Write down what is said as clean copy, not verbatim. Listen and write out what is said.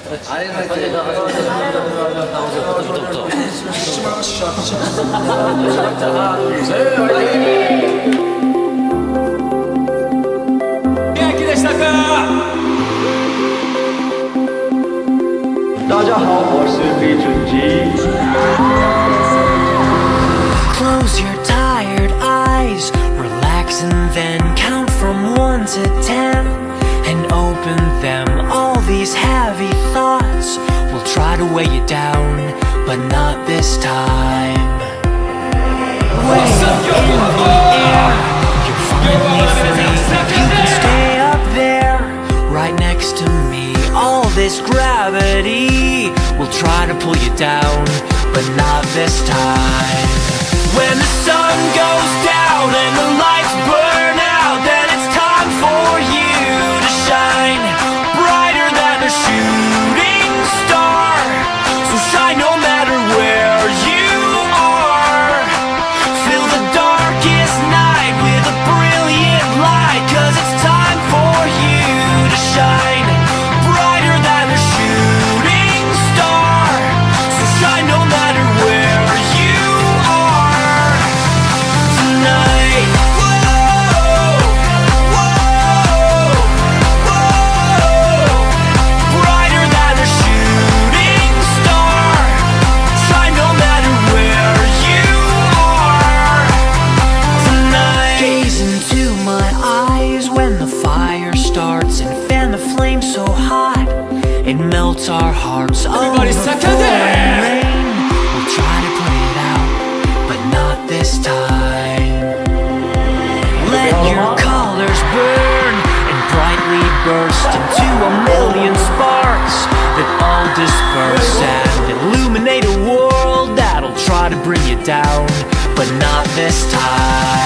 元気でしたか？ 大家好，我是李准基。 Close your tired eyes, relax and then count from 1 to 10 and open them. All these heavy thoughts will try to weigh you down, but not this time. Way up in the air, you're finally free. You can stay up there, right next to me. All this gravity will try to pull you down, but not this time. When the sun goes down and the lights burn out, then it's time for you to shine brighter than a shooting star. So shine no matter where you are. Fill the darkest night with a brilliant light, 'cause it's time for you to shine brighter than a shooting star. So shine no matter where you are tonight. Whoa, whoa, whoa. Brighter than a shooting star. Shine no matter where you are tonight. Gaze into my eyes when the fire starts and fan the flame so hot it melts our hearts. Everybody second it! Rain, we'll try to put it out, but not this time. Let your colors burn and brightly burst into a million sparks that all disperse and illuminate a world that'll try to bring you down, but not this time.